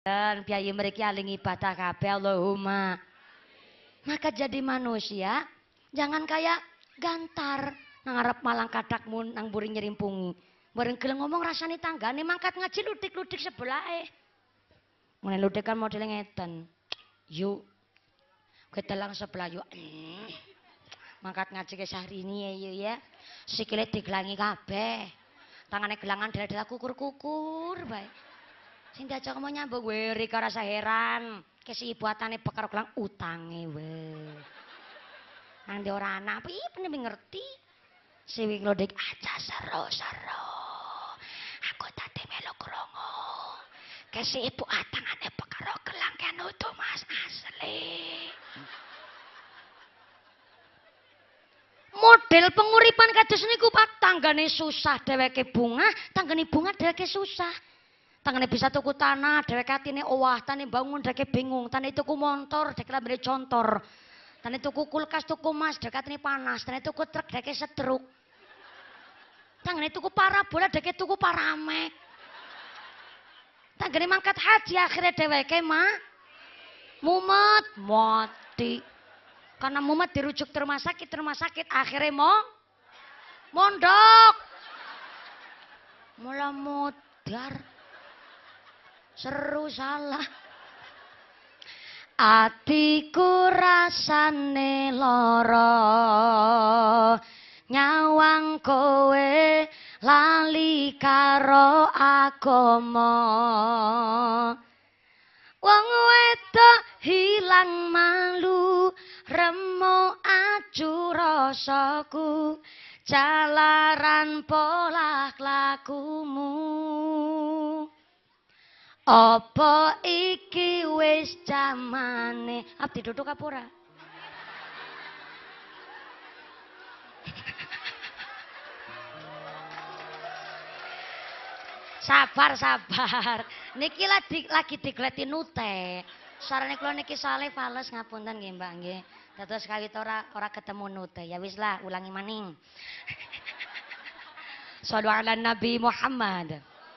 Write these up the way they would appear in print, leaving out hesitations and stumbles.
Dan biaya mereka aling ibadah kabeh Allahumma. Maka jadi manusia jangan kayak gantar nang arep malang kadakmu nang mburi nyerimpungi. Bareng gelem ngomong rasane tanggane mangkat ngaji ludik-ludik sebelahe. Mene ludik kan model ngeten. Yuk. Ketelang sebelah yuk. Mangkat ngaji ke Syahrini ya. Sikile digelangi kabeh. Tangane gelangan dada kukur-kukur bae. Sing diajak ngomong nyambung weri karo rasa heran. Kesibuatane bekar gelang utange we. Nang dia ora anak piye penting ngerti. Siwing lodik aja sero-sero. Aku tadi melu krungu. Kesibuatane bekar gelang kan utuh Mas asli. Model penguripan kados niku Pak, tanggane susah dheweke bunga, tanggane bunga dheweke susah. Tanggane bisa tuku tanah, dheweke atine owah, tane bangun dheweke bingung, tane tuku motor, dheweke lambene contor. Tane tuku kulkas, tuku mas, dheweke atine panas, tane tuku truk dheweke setruk. Tanggane tuku parabola, dheweke tuku paramek. Tanggane mangkat haji akhire dheweke mumet mati. Karena mumet dirujuk ke rumah sakit akhirnya mondok. Mula modar. Seru salah. Atiku rasane lara. Nyawang kowe lali karo agama. Wong wedok hilang malu, remo aju rasaku, jalaran pola lakumu. Apa iki wis jamane? Abdi duduk apa ora? Sabar. Niki lagi digleti nute. Sarane kula niki saleh fales ngapunten nggih Mbak nggih. Dados kawit ora ketemu nute. Ya wis lah ulangi maning. Shallu ala Nabi Muhammad.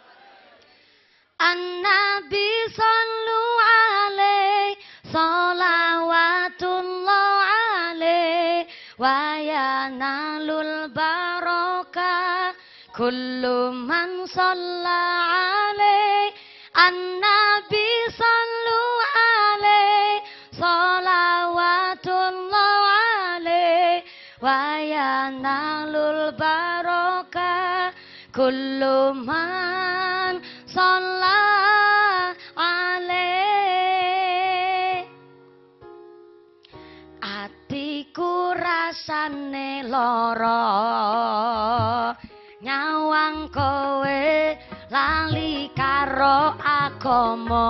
An-Nabi sallu alaihi salawatullah alaihi wa yanalul barokah kullu man shalla alaihi. An-Nabi sallu alaihi salawatullah alaihi wa yanalul barokah kullu man shalla alaihi. Atiku rasane lara, nyawang kowe lali karo agama.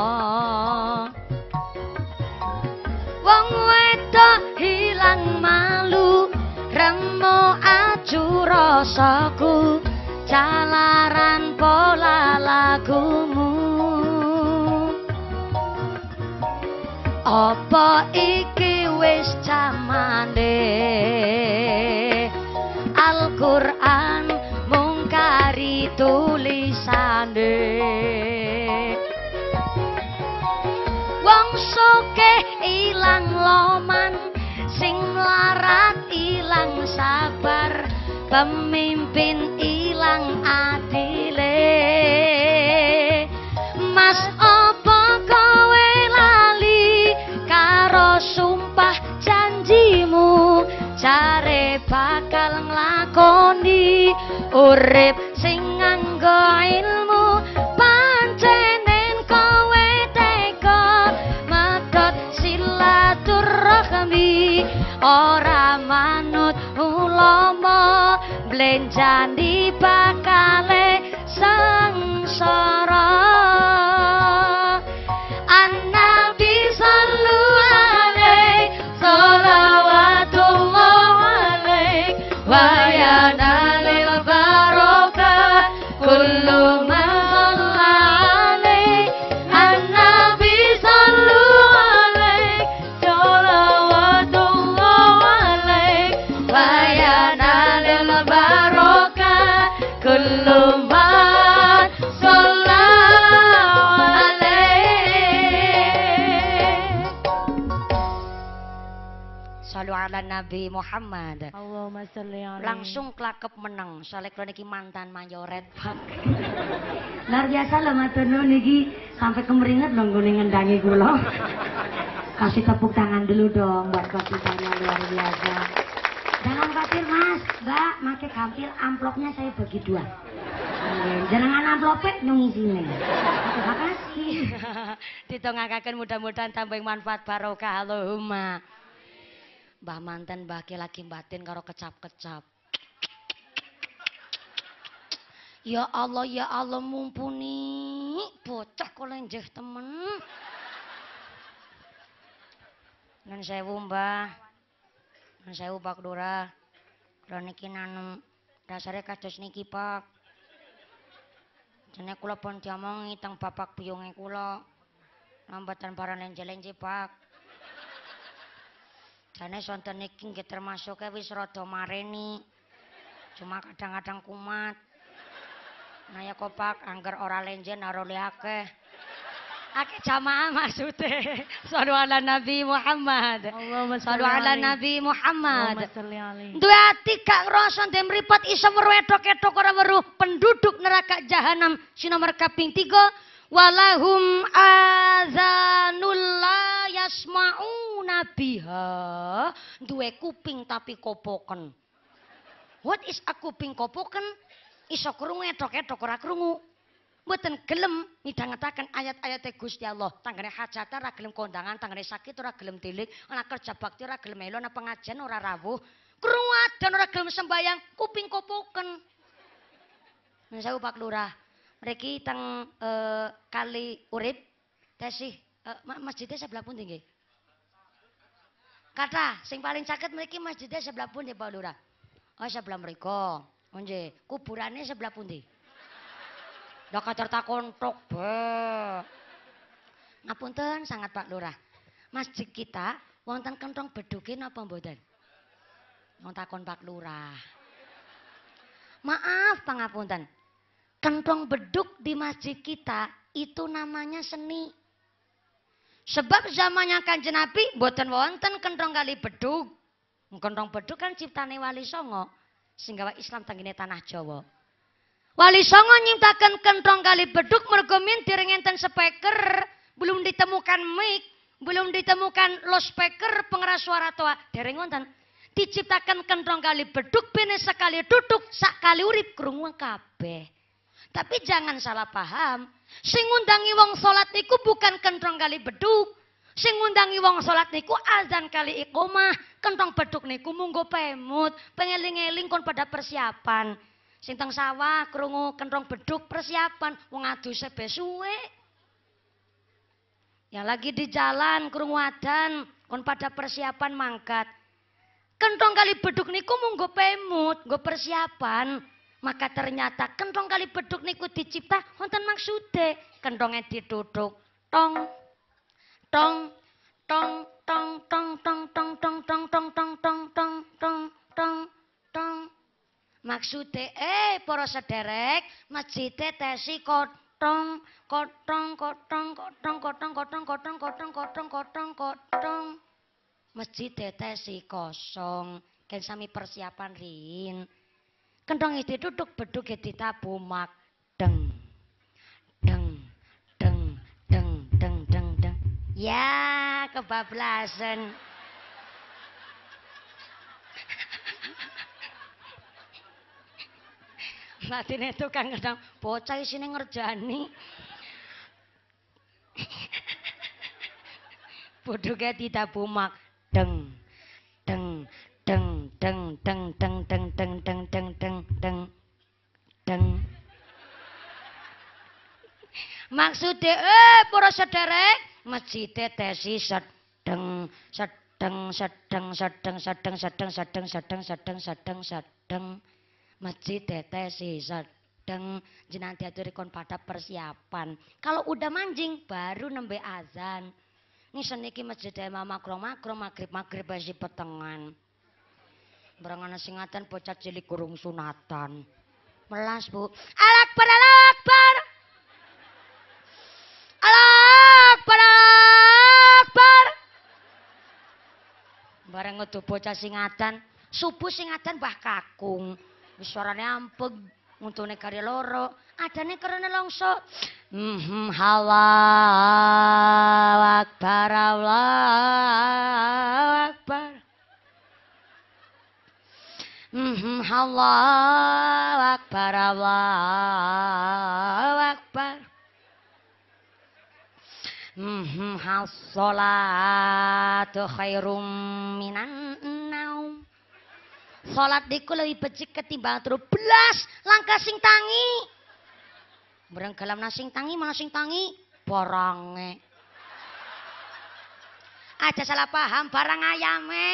Wong wedok hilang malu, remo aju rasaku, jalaran pola lagumu. Apa iki wis jamane Al-Qur'an mungkari tulisane. Wong soke ilang loman, sing larat ilang sabar, pemimpin ilang adile. Mas apa kowe lali karo sumpah janjimu, jare bakal nglakoni urip sing nganggo ilmu. Pancenen kowe teka medhot silaturahmi, ora manut ulama blenjani bakale sangsara. An-Nabi sallu alaihi salawatullah alaihi wa yanalil barokah kullu man shalla alaihi. An-Nabi sallu alaihi salawatullah alaihi wa yanalil barokah kullu man shalla ala Nabi Muhammad. Allahumma sholli alaihi. Langsung klakep meneng. Soalnya kalau niki mantan mayoret. Luar biasa loh matur nuwun niki sampai kemeringet loh nggone ngendangi kula. Kasih tepuk tangan dulu dong buat kasihannya luar biasa. Jangan khawatir Mas, Mbak, make kampil amplopnya saya bagi 2. Jangan amplopnya nyungsine. Terima kasih. Ditongakaken mudah-mudahan tambah manfaat barokah Allahumma. Mbah manten mbah lagi batin karo kecap-kecap. Ya Allah mumpuni bocah kok lenjeh temen. Nun sewu Mbah. Nun sewu Pak Lurah. Kula niki nanem dasare kados niki Pak. Jane kula pun diomongi teng bapak biyunge kula. Lambatan para lenje-lenje Pak. Jane sonten niki nggih termasuk wis rada mareni. Cuma kadang-kadang kumat. Nah ya kok Pak, angger ora lenje naro akeh. Akeh jamaah maksude. Shallu ala Nabi Muhammad. Shallu ala Nabi Muhammad. Duwe ati gak ngrasa ndek mripat iso weruh edok-edok ora weruh penduduk neraka jahanam sinomor kaping 3 walahum azanul la yasmauna biha. Duwe kuping tapi kopoken. What is a kuping kopoken? Iso krungu edok-edok ora krungu. Mboten gelem midhangetaken ayat-ayate Gusti Allah. Tanggane hajat ora gelem kondangan, tanggane sakit ora gelem tilik, ana kerja bakti ora gelem melu, ana pengajian ora rawuh. Krungu adzan ora gelem sembayang, kuping kopoken. Nun sewu Pak Lurah. Mriki teng Kali Urip tesih masjidnya sebelah pundi nggih? Kathah, sing paling caket mriki masjidnya sebelah pundi Pak Lurah? Oh sebelah mriko. Oh nggih, kuburane sebelah pundi? Dak kacar takon tok be. Ngapunten sangat Pak Lurah. Masjid kita wonten kenthong beduke napa mboten? Wong takon Pak Lurah. Maaf pangapunten. Kenthong beduk di masjid kita itu namanya seni. Sebab zamannya Kanjeng Nabi mboten wonten kenthong kali beduk. Kenthong beduk kan ciptane Wali Songo sing gawe Islam tenggene tanah Jawa. Wali Songo nyiptaken kenthong kali beduk mergo min dereng enten speaker, belum ditemukan mic, belum ditemukan loudspeaker pengeras suara toa, dereng wonten. Diciptakan kenthong kali beduk bene sekali duduk sakali urip krungu kabeh. Tapi jangan salah paham, sing ngundangi wong salat niku bukan kenthong kali beduk. Sing ngundangi wong salat niku azan kali iqomah, kenthong beduk niku munggo pemut, pengeling-eling kon pada persiapan. Sing teng sawah krungu kenthong beduk persiapan wong aduse besuwe. Yang lagi di jalan krungu adzan kon pada persiapan mangkat. Kenthong kali beduk niku munggo pemut, nggo persiapan. Maka ternyata kenthong kali beduk niku dicipta wonten maksude. Kenthonge dituthuk tong tong tong tong tong tong tong tong tong tong tong tong tong tong tong tong. Maksude para sederek masjide tesi kotong kotong kotong kotong kotong kotong kotong kotong kotong kotong kotong. Masjide tesi kosong ken sami persiapan rin. Kenthong iki duduk beduk ditabuh mak deng deng deng deng deng deng deng. Ya kebablasan. Latine tukang kadang bocah isine ngerjani. Bodoke ditabuh mak deng deng deng deng deng deng deng deng deng deng deng deng deng. Maksude para sederek masjide tesi sedeng sedeng sedeng sedeng sedeng sedeng sedeng sedeng sedeng sedeng sedeng. Masjid tesi sedeng jenengan diaturi kon pada persiapan. Kalau udah manjing baru nembe azan. Ngisen iki masjid makro-makro magrib basi petengan. Barangana sing ngaten bocah cilik gurung sunatan. Melas Bu. Alakbar alakbar. Alakbar alakbar. Bareng Waduh bocah sing adan, subuh sing adan Mbah Kakung. Wis suarane ampeg, untune kari loro, adane kerene longso. Allahu Akbar, Allahu Akbar. Allahu Akbar, Allahu Akbar. As-sholatu khairum minan naum. Salat niku lebih becik ketimbang 13 langkah sing tangi. Bareng galam sing tangi malah sing tangi barange. Aja salah paham barang ayame.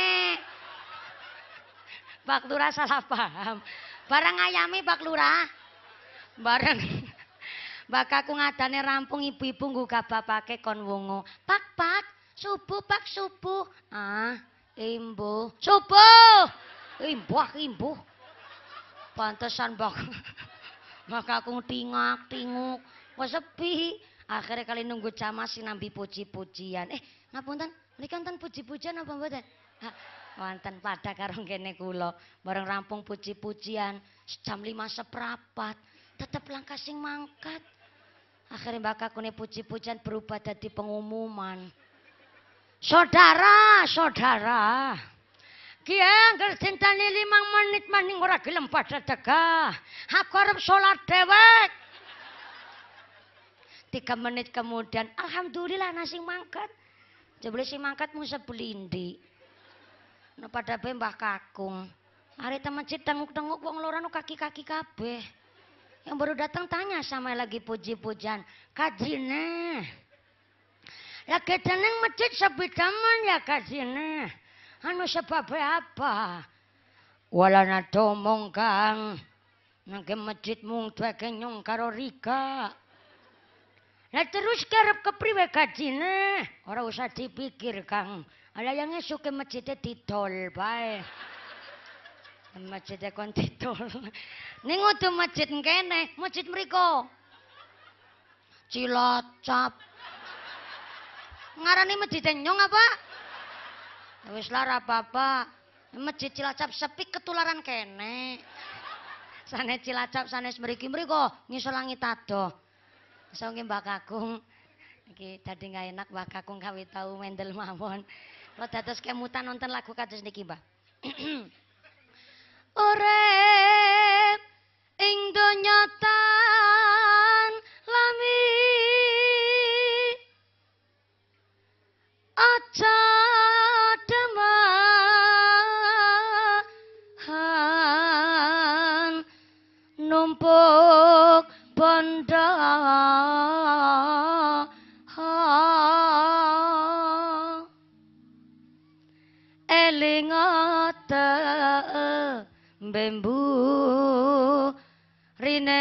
Pak Lurah salah paham. Barang ayame Pak Lurah. Bareng Mbak Kakung ngadane rampung ibu-ibu ngguga bapake kon wungu. Pak, subuh Pak subuh. Ah, imbuh. Subuh. Imbuh. Pantesan Mbak Kakung tingak-tinguk. Wes sepi. Akhirnya kali nunggu jamaah sinambi puji-pujian. Ngapunten, mriki wonten puji-pujian apa mboten? Wonten pada karo kene kula. Bareng rampung puji-pujian, jam 5 seprapat. Tetep langkah sing mangkat. Akhirnya Mbak Kakune puji-pujian berubah jadi pengumuman. Saudara. Ki angger dintani 5 menit maning ora gelem padha tegah. Aku arep salat dhewek. 3 menit kemudian, alhamdulillah nasi mangkat. Jebule sing mangkat mung sebelindi. Nah pada bae Mbah Kakung. Are te masjid tenguk-tenguk wong loro kaki-kaki kabeh. Yang baru datang tanya sama lagi puji-pujian. Kajine. Lagi tenang masjid sebidaman ya kajine. Anu sebabnya apa? Walana domong kang. Nangke masjid mung duweke nyong karo Rika. Lah terus kerep kepriwe kajine? Ora usah dipikir Kang. Ala yang esuk ke masjidnya didol bae. Masjidnya kon didol. Ning udu masjid kene, masjid mriko. Cilacap. Ngarani masjid nyong apa? Wis lara apa-apa. Masjid Cilacap sepi ketularan kene. Sanes Cilacap sanes mriki mriko ngisor langit adoh. Sangge Mbak Kakung iki dadi gak enak Mbak Kakung gawe tau mendel mawon. Kula dados kemutan nonton lagu kados niki, Mbak. Urip ing donya tan lami aja demahan numpuk bondo eling bembu rine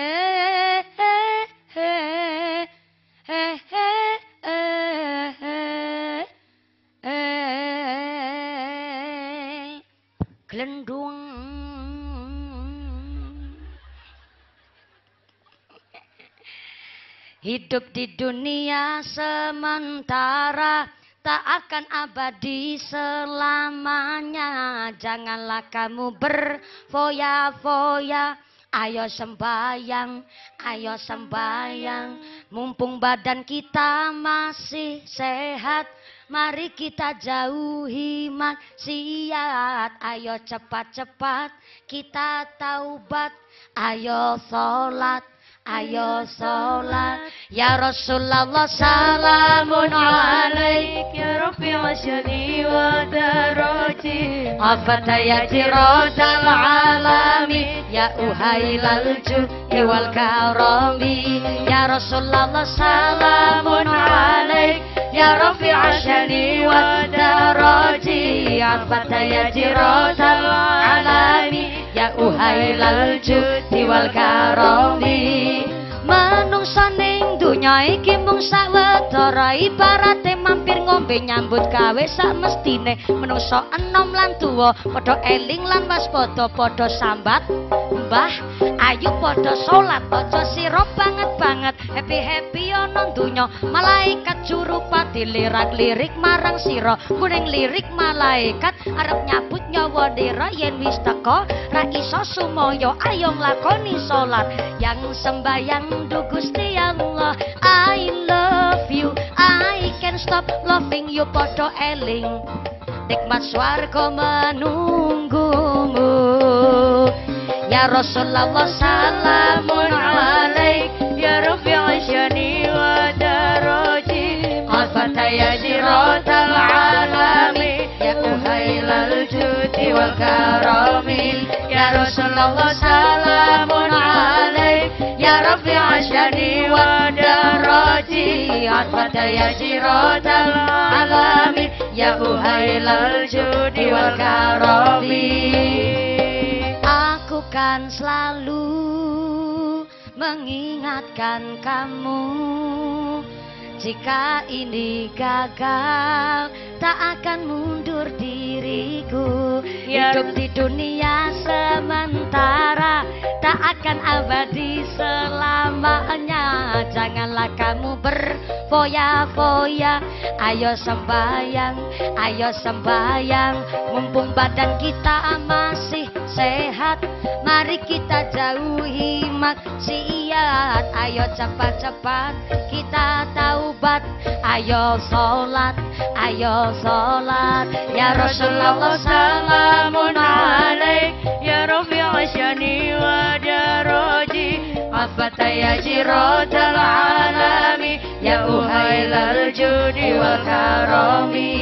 glendung hidup di dunia sementara tak akan abadi selamanya. Janganlah kamu berfoya-foya. Ayo sembayang, mumpung badan kita masih sehat. Mari kita jauhi maksiat. Ayo cepat-cepat kita taubat. Ayo sholat. Ya Rasulullah salamun alaik ya Rabbi asyani wa daraji afata ya jiradal alami ya uhailal juhi wal karami ya Rasulullah salamun alaik ya Rabbi asyani wa daraji afata ya jiradal alami ya uhailal juhi wal karami manungsa ning donya iki mung sawetara ibarate mampir ngombe nyambut gawe sak mestine menungsa enom lan tuwa padha eling lan waspada padha sambat mbah ayo padha salat aja sira banget happy ana donya malaikat jurupati lirak-lirik marang sira kuning lirik malaikat arep nyabut nyawa dira yen wis teka ra iso sumaya ayo nglakoni salat yang sembayang du Gusti Allah I love you I can't stop loving you padha eling nikmat swarga menunggumu ya Rasulullah salamun alaik ya Rafi'i syani wa daraji afata ya jiratal alami ya uhailal judi wal karami ya Rasulullah salamun alaik ya Rafi'i syani wa daraji afata ya jiratal alami ya uhailal judi wal karami. Aku kan selalu mengingatkan kamu jika ini gagal tak akan mundur diriku hidup di dunia sementara tak akan abadi selamanya janganlah kamu berfoya-foya ayo sembayang mumpung badan kita masih sehat mari kita jauhi maksiat ayo cepat-cepat kita taubat ayo sholat ya Rasulullah salamun alaik ya Rafi'i syani wa daraji afata ya jiratal alami ya uhailal judi wal karami.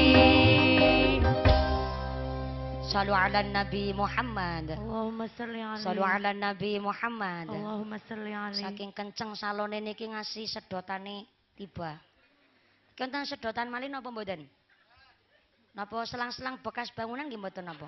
Sallu ala Nabi Muhammad. Allahumma salli alaihi. Sallu ala Nabi Muhammad. Allahumma salli alaihi. Saking kenceng salone niki ngasih sedotane tiba. Konten sedotan malih napa mboten? Napa selang-selang bekas bangunan nggih mboten napa?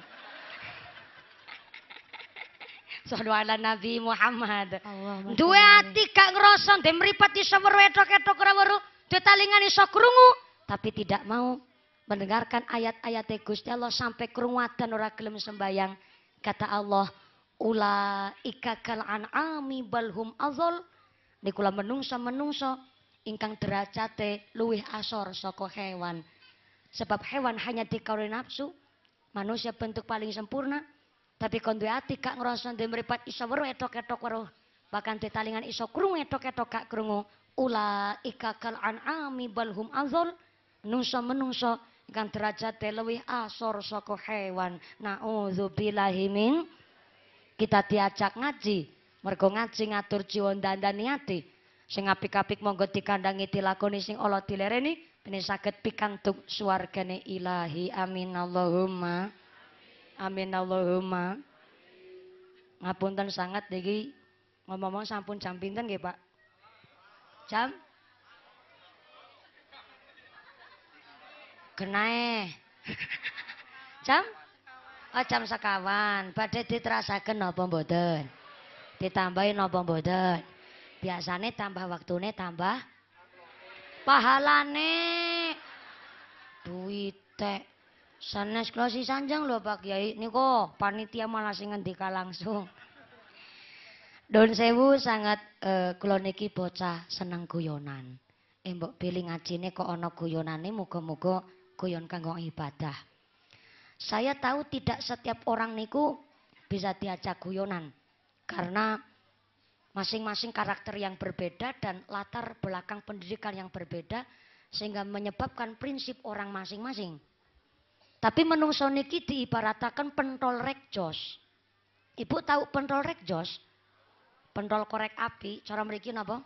Sallu ala Nabi Muhammad. Duwe ati gak ngrasa ndek mripat iso weruh etok-etok ora weruh, detalingan iso krungu, tapi tidak mau mendengarkan ayat-ayat Gusti Allah sampai krungu dan ora gelem sembayang. Kata Allah, ulaika kal an'ami balhum azal. Nikula menungso ingkang derajate luwih asor saka hewan. Sebab hewan hanya dikauri nafsu, manusia bentuk paling sempurna. Tapi kon duwe ati gak ngrasa ndek mripat iso weruh etok-etok weruh, bahkan detalingan iso krungu etok-etok gak krungu. Ulaika kal an'ami balhum azal. Menungso ingkang derajate luwih asor saka hewan. Nauzubillahi min. Kita diajak ngaji, mergo ngaji ngatur jiwa dandani ati. Sing apik-apik monggo dikandangi dilakoni, sing ala dilereni ben saged pikantuk swargane ilahi. Amin Allahumma. Amin Allahumma. Ngapunten sangat niki ngomong-ngomong sampun jam pinten nggih, Pak? Jam Genae. Jam? Oh, jam sekawan. Badhe diterasaken napa mboten? Ditambahi napa mboten? Biasane tambah waktune tambah pahalane. Duite. Sanes kula si sanjang lho Pak Kyai. Niku panitia malah sing ngendika langsung. Don sewu sangat kula niki bocah seneng guyonan. Mbok pilih ngajine kok ana guyonane, muga-muga guyon kanggo ibadah. Saya tahu tidak setiap orang niku bisa diajak guyonan karena masing-masing karakter yang berbeda dan latar belakang pendidikan yang berbeda sehingga menyebabkan prinsip orang masing-masing. Tapi menungso niki diibarataken pentol rekjos. Ibu tahu pentol rekjos? Pentol korek api, cara mriki napa?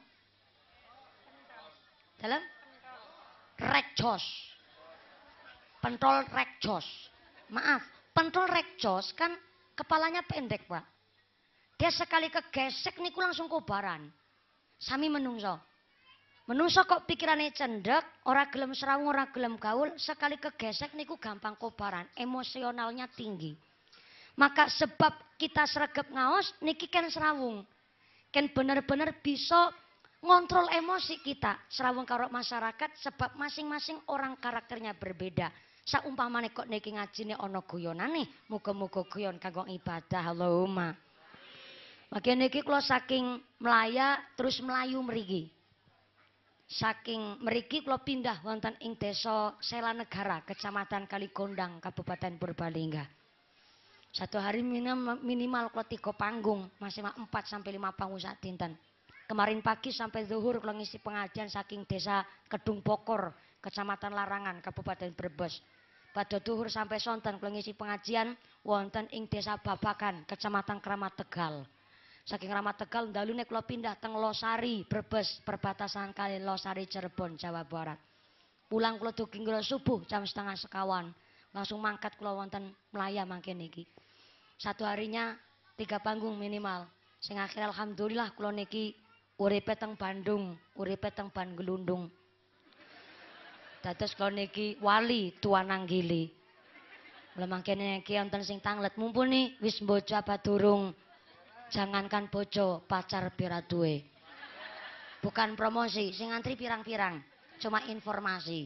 Dalam rekjos. Pentol rekjos. Maaf, pentol rekjos kan kepalanya pendek, Pak. Dia sekali kegesek niku langsung kobaran. Sami menungso. Menungso kok pikirannya cendek, ora gelem serawung, ora gelem gaul, sekali kegesek niku gampang kobaran, emosionalnya tinggi. Maka sebab kita sregep ngaos niki kan serawung. Kan bener-bener bisa ngontrol emosi kita. Serawung karo masyarakat sebab masing-masing orang karakternya berbeda. Saumpamane kok niki ngajine ana guyonane, muga-muga guyon kanggo ibadah. Allahumma. Mangke niki kula saking Melaya terus melayu mriki. Saking mriki kula pindah wonten ing Desa Selanegara, Kecamatan Kaligondang, Kabupaten Purbalingga. Satu hari minimal kula 3 panggung, masih 4 sampai 5 panggung sak dinten. Kemarin pagi sampai zuhur kula ngisi pengajian saking Desa Kedung Pokor, Kecamatan Larangan, Kabupaten Brebes. Pada zuhur sampai sonten kula ngisi pengajian wonten ing Desa Babakan, Kecamatan Kramat Tegal. Saking Kramat Tegal ndalune kula pindah teng Losari, Brebes, perbatasan kali Losari Cirebon, Jawa Barat. Pulang kula dugi kira subuh jam 3:30. Langsung mangkat kula wonten Melaya mangke niki. Satu harinya 3 panggung minimal. Sing akhir alhamdulillah kula niki uripe teng Bandung, uripe teng Banglundung. Dados kula niki wali Tuananggili. Mula mangkene niki wonten sing tanglet mumpuni wis bojo apa durung. Jangankan bojo, pacar pira duwe. Bukan promosi, sing ngantri pirang-pirang, cuma informasi.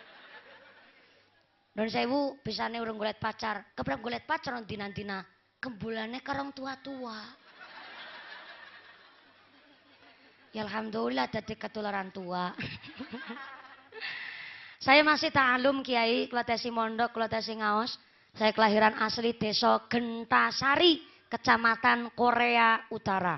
Nun sewu bisane urung golek pacar, keprep golek pacar dina-dina kembulane karong tua-tua. Ya alhamdulillah dadi ketularan tua. Saya masih ta'alum Kiai, kula tesi mondok, kula tesi ngaos. Saya kelahiran asli Desa Gentasari, Kecamatan Korea Utara.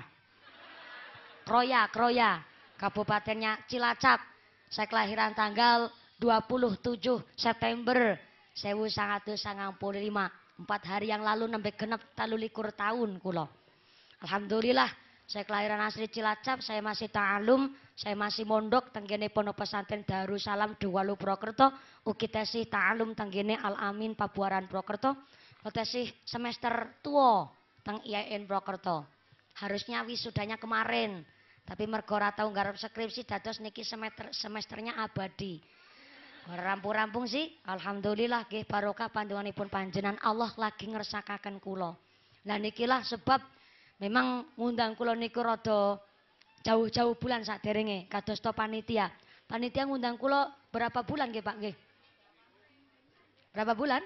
Kroya, Kabupatennya Cilacap. Saya kelahiran tanggal 27 September 1995. 4 hari yang lalu nembe genep 23 tahun kula. Alhamdulillah saya kelahiran asli Cilacap, saya masih ta'alum, saya masih mondok tenggene Pondok Pesantren Darussalam Dewalu Purwokerto, ugi tesih ta'alum tenggene Al Amin Pabuaran Purwokerto, tesih semester tua teng IAIN Purwokerto. Harusnya wisudanya kemarin, tapi mergo ora tau nggarap skripsi dados niki semesternya abadi. Rampung-rampung sih, alhamdulillah nggih barokah pandonganipun panjenengan Allah lagi ngersakaken kula. Lah nikilah sebab memang ngundang kula niku rada jauh-jauh bulan saderenge kados to panitia. Panitia ngundang kula berapa bulan nggih Pak nggih? Berapa bulan?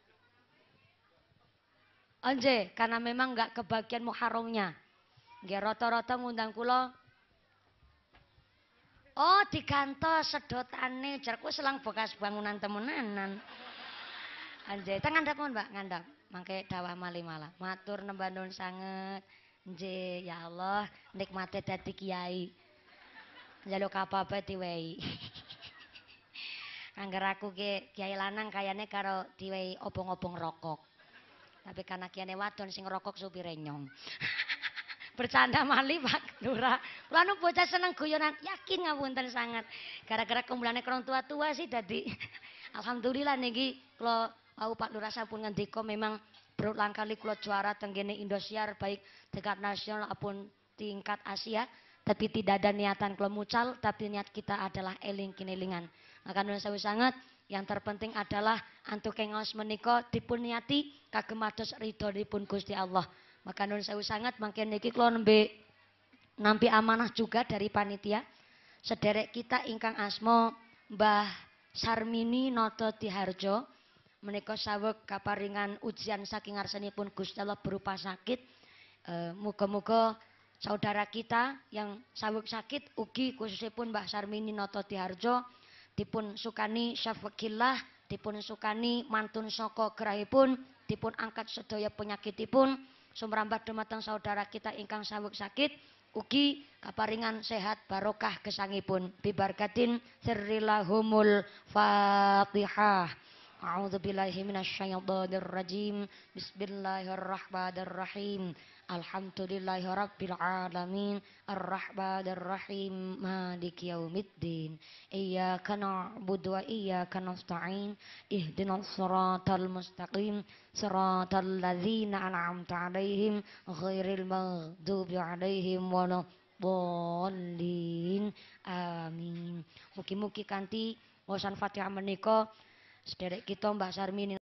Nggih, karena memang enggak kebagian Muharramnya. Nggih rata-rata ngundang kula. Oh, digantos sedotane jarku selang bekas bangunan temenanan. Nggih, teng ngandhap mon Mbak, ngandhap. Mangke dawah malih malah. Matur nembah nuwun sanget. Nggih, ya Allah, nikmate dadi kiai. Njaluk apa-apa diwehi. Angger aku ki kiai lanang kayane karo diwehi obong-obong rokok. Tapi karena kiane wadon sing rokok supire nyong. Bercanda malih Pak Lurah. Kula nu bocah seneng guyonan, yakin ngapunten sangat. Gara-gara kumpulane krong tua-tua sih dadi alhamdulillah niki kula wau Pak Lurah sampun ngendika memang berulang kali kula juara tenggene Indosiar baik tingkat nasional maupun tingkat Asia. Tapi tidak ada niatan kula mucal, tapi niat kita adalah eling kinelingan. Maka nuwun sewu sanget, yang terpenting adalah antuk ngaos menika dipun niati kagem mados ridhonipun Gusti Allah. Maka nuwun sewu sanget mangke niki kula nembe nampi amanah juga dari panitia. Sederek kita ingkang asma Mbah Sarmini Noto Tiharjo menika saweg kaparingan ujian saking ngarsanipun Gusti Allah berupa sakit. Muga-muga saudara kita yang saweg sakit ugi khususipun Mbah Sarmini Noto Tiharjo dipun sukani syafaqillah, dipun sukani mantun saka gerahipun, dipun angkat sedaya penyakitipun, sumrambah dumateng saudara kita ingkang saweg sakit, ugi kaparingan sehat barokah gesangipun. Bibarkatin sirrillahumul Fatihah. A'udzubillahi minasyaitonir rajim. Bismillahirrahmanirrahim. Alhamdulillahirabbil alamin. Arrahmanir rahim. Maliki yaumiddin. Iyyaka na'budu wa iyyaka nasta'in. Ihdinas siratal mustaqim. Siratal ladzina an'amta 'alaihim ghairil maghdubi 'alaihim waladdallin. Amin. Mugi-mugi kanthi waosan Fatihah menika sederek kita Mbah Sarmini